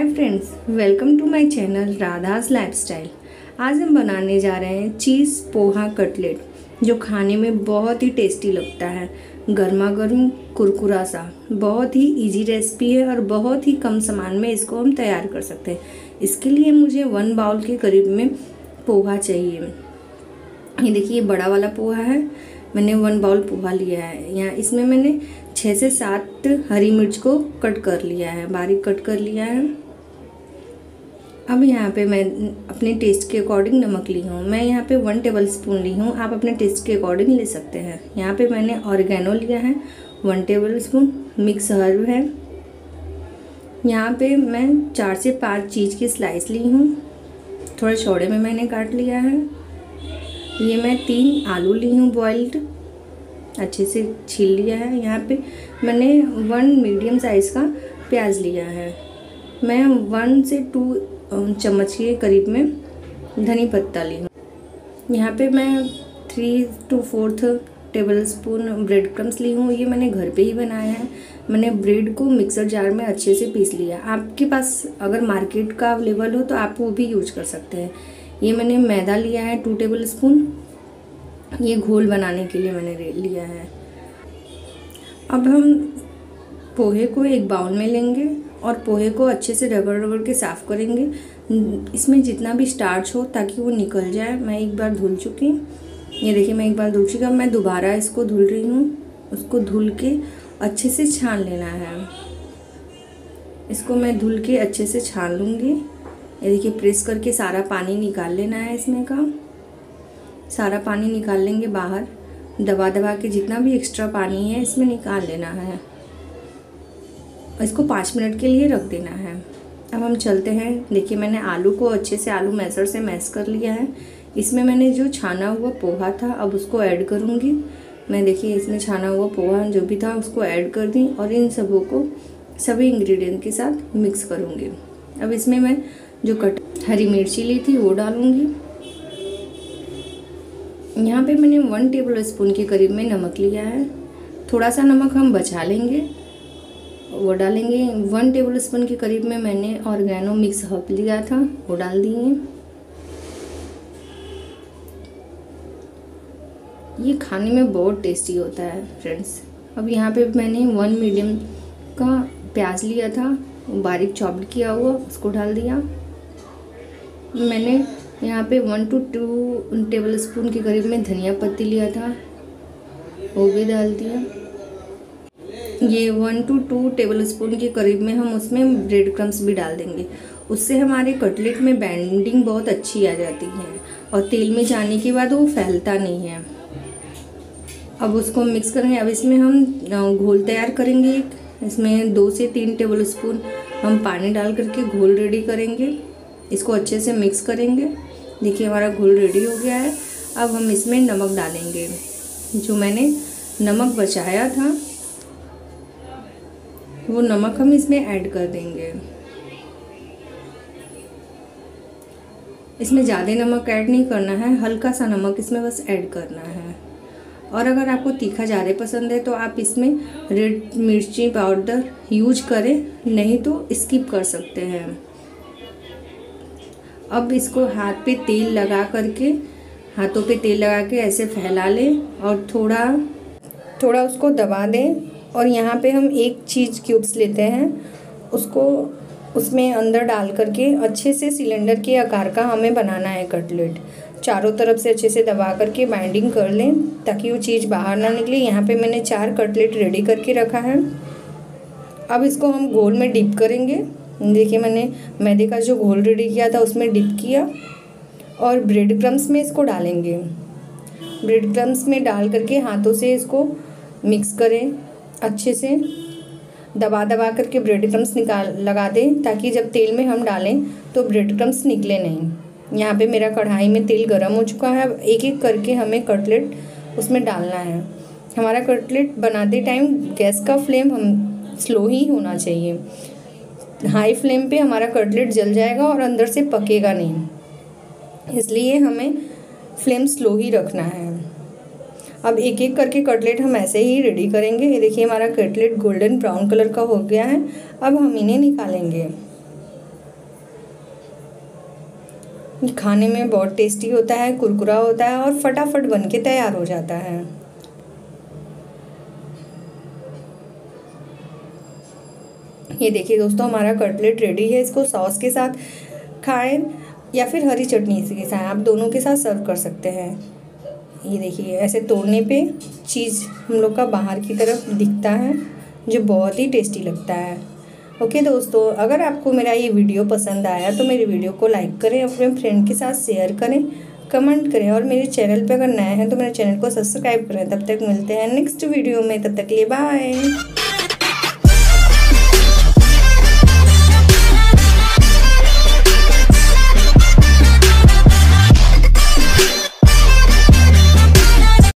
Hi friends, welcome to my channel Radha's lifestyle. आज हम बनाने जा रहे हैं चीज़ पोहा कटलेट, जो खाने में बहुत ही टेस्टी लगता है। गर्मा गर्म कुरकुरा सा, बहुत ही इजी रेसिपी है और बहुत ही कम सामान में इसको हम तैयार कर सकते हैं। इसके लिए मुझे 1 बाउल के करीब में पोहा चाहिए। ये देखिए, बड़ा वाला पोहा है। मैंने 1 बाउल पोहा लिया है। यहाँ इसमें मैंने 6 से 7 हरी मिर्च को कट कर लिया है, बारीक कट कर लिया है। अब यहाँ पे मैं अपने टेस्ट के अकॉर्डिंग नमक ली हूँ। मैं यहाँ पे 1 टेबल स्पून ली हूँ, आप अपने टेस्ट के अकॉर्डिंग ले सकते हैं। यहाँ पे मैंने ऑरिगेनो लिया है 1 टेबल स्पून, मिक्स हर्ब है। यहाँ पे मैं 4 से 5 चीज़ की स्लाइस ली हूँ, थोड़ा चौड़े में मैंने काट लिया है। ये मैं 3 आलू ली हूँ बॉइल्ड, अच्छे से छील लिया है। यहाँ पे मैंने 1 मीडियम साइज़ का प्याज लिया है। मैं 1 से 2 चम्मच के करीब में धनी पत्ता ली हूँ। यहाँ पे मैं 3 to 4 table spoon bread crumbs ली हूँ। ये मैंने घर पे ही बनाया है। मैंने ब्रेड को मिक्सर जार में अच्छे से पीस लिया। आपके पास अगर मार्केट का अवेलेबल हो तो आप वो भी यूज कर सकते हैं। ये मैंने मैदा लिया है 2 टेबल स्पून, ये घोल बनाने के लिए मैंने लिया है। अब हम पोहे को एक बाउल में लेंगे और पोहे को अच्छे से रगड़ रगड़ के साफ़ करेंगे। इसमें जितना भी स्टार्च हो ताकि वो निकल जाए। मैं एक बार धुल चुकी, ये देखिए मैं एक बार धुल चुकी। अब मैं दोबारा इसको धुल रही हूँ। उसको धुल के अच्छे से छान लेना है। इसको मैं धुल के अच्छे से छान लूँगी। ये देखिए, प्रेस करके सारा पानी निकाल लेना है। इसमें का सारा पानी निकाल लेंगे बाहर, दबा दबा के जितना भी एक्स्ट्रा पानी है इसमें निकाल लेना है। इसको 5 मिनट के लिए रख देना है। अब हम चलते हैं। देखिए, मैंने आलू को अच्छे से आलू मैशर से मैश कर लिया है। इसमें मैंने जो छाना हुआ पोहा था, अब उसको ऐड करूँगी मैं। देखिए, इसमें छाना हुआ पोहा जो भी था उसको ऐड कर दी और इन सबों को सभी इंग्रेडिएंट के साथ मिक्स करूँगी। अब इसमें मैं जो हरी मिर्ची ली थी वो डालूँगी। यहाँ पे मैंने 1 टेबल स्पून के करीब में नमक लिया है। थोड़ा सा नमक हम बचा लेंगे, वो डालेंगे। 1 टेबल स्पून के करीब में मैंने ऑरिगेनो मिक्स हर्ब लिया था, वो डाल दिए। ये खाने में बहुत टेस्टी होता है फ्रेंड्स। अब यहाँ पे मैंने 1 मीडियम का प्याज लिया था, बारीक चॉप्ड किया हुआ, उसको डाल दिया। मैंने यहाँ पे 1 to 2 टेबल स्पून के करीब में धनिया पत्ती लिया था, वो भी डाल दिया। ये 1 to 2 टेबल स्पून के करीब में हम उसमें ब्रेड क्रम्स भी डाल देंगे। उससे हमारे कटलेट में बाइंडिंग बहुत अच्छी आ जाती है और तेल में जाने के बाद वो फैलता नहीं है। अब उसको मिक्स करेंगे। अब इसमें हम घोल तैयार करेंगे। इसमें 2 से 3 टेबल स्पून हम पानी डाल करके घोल रेडी करेंगे। इसको अच्छे से मिक्स करेंगे। देखिए, हमारा घोल रेडी हो गया है। अब हम इसमें नमक डालेंगे। जो मैंने नमक बचाया था वो नमक हम इसमें ऐड कर देंगे। इसमें ज़्यादा नमक ऐड नहीं करना है, हल्का सा नमक इसमें बस ऐड करना है। और अगर आपको तीखा ज़्यादा पसंद है तो आप इसमें रेड मिर्ची पाउडर यूज करें, नहीं तो स्किप कर सकते हैं। अब इसको हाथ पे तेल लगा करके, हाथों पे तेल लगा के ऐसे फैला लें और थोड़ा थोड़ा उसको दबा दें। और यहाँ पे हम 1 चीज़ क्यूब्स लेते हैं, उसको उसमें अंदर डाल करके अच्छे से सिलेंडर के आकार का हमें बनाना है कटलेट। चारों तरफ से अच्छे से दबा करके बाइंडिंग कर लें ताकि वो चीज़ बाहर ना निकले। यहाँ पे मैंने 4 कटलेट रेडी करके रखा है। अब इसको हम घोल में डिप करेंगे। देखिए, मैंने मैदे का जो घोल रेडी किया था उसमें डिप किया और ब्रेड क्रम्स में इसको डालेंगे। ब्रेड क्रम्स में डाल करके हाथों से इसको मिक्स करें, अच्छे से दबा दबा करके ब्रेड क्रम्स लगा दें ताकि जब तेल में हम डालें तो ब्रेड क्रम्स निकले नहीं। यहाँ पे मेरा कढ़ाई में तेल गर्म हो चुका है। अब एक एक करके हमें कटलेट उसमें डालना है। हमारा कटलेट बनाते टाइम गैस का फ्लेम हम स्लो ही होना चाहिए। हाई फ्लेम पे हमारा कटलेट जल जाएगा और अंदर से पकेगा नहीं, इसलिए हमें फ्लेम स्लो ही रखना है। अब एक एक करके कटलेट हम ऐसे ही रेडी करेंगे। ये देखिए, हमारा कटलेट गोल्डन ब्राउन कलर का हो गया है। अब हम इन्हें निकालेंगे। ये खाने में बहुत टेस्टी होता है, कुरकुरा होता है और फटाफट बन के तैयार हो जाता है। ये देखिए दोस्तों, हमारा कटलेट रेडी है। इसको सॉस के साथ खाएं या फिर हरी चटनी के साथ, आप दोनों के साथ सर्व कर सकते हैं। ये देखिए, ऐसे तोड़ने पे चीज़ हम लोग का बाहर की तरफ दिखता है, जो बहुत ही टेस्टी लगता है। ओके दोस्तों, अगर आपको मेरा ये वीडियो पसंद आया तो मेरे वीडियो को लाइक करें, अपने फ्रेंड के साथ शेयर करें, कमेंट करें और मेरे चैनल पे अगर नए हैं तो मेरे चैनल को सब्सक्राइब करें। तब तक मिलते हैं नेक्स्ट वीडियो में, तब तक के लिए बाय।